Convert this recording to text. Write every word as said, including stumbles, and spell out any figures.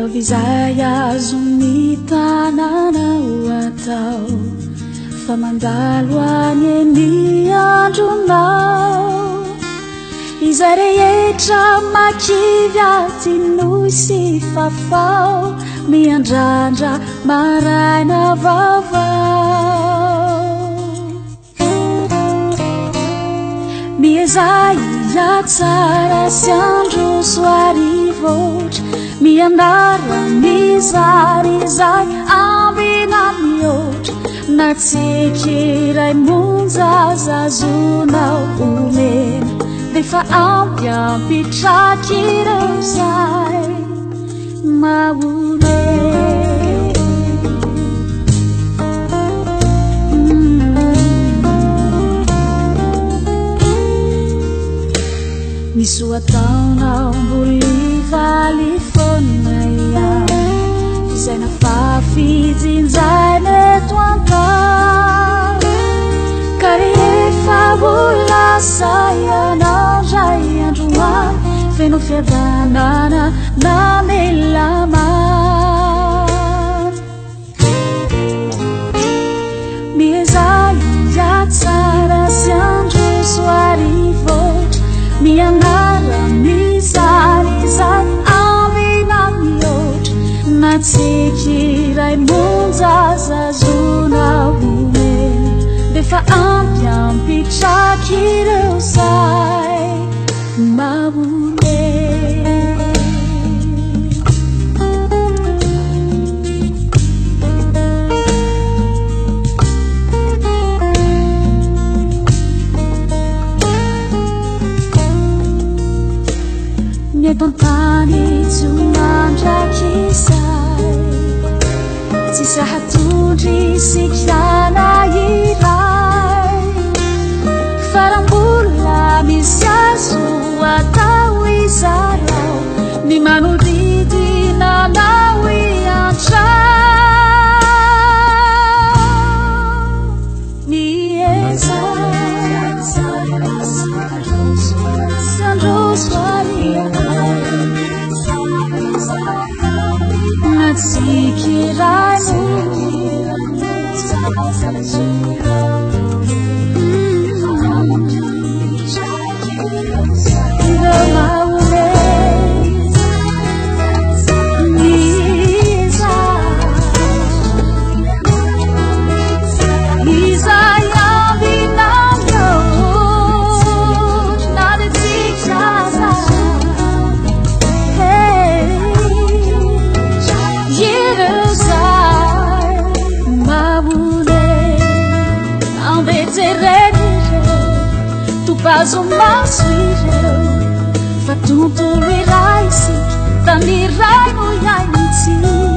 izay azo ny tananao atao fa mandalo any ny andronao izay rehetra makivy atinoy sy fafao miandrandra maraina vaovao miezay iatsara sy andro soarivotra miandara mizarizay ambina miotra na tsikiray monja zazonao omena defa ampy ampitraky ireo zay maole misy ataonao mboly valy fona iao izay nafafijinjay neto antao ka rehefa volasa ianao ndray androany feno fiadanana na melamany miezay iatsara sy andro soarivotra mianara mizarizay ambina miotra na tsikiray monja zazonao omena defa ampy ampitraky ireo zay maole mietontany tsy mandrakyzay tsisy ahatondry sikiana iray farambola misy azo atao izarao ny manodidina nao iantrao mieza natsikiray Faz uma suireu fa tudo irai si tani rai no yai si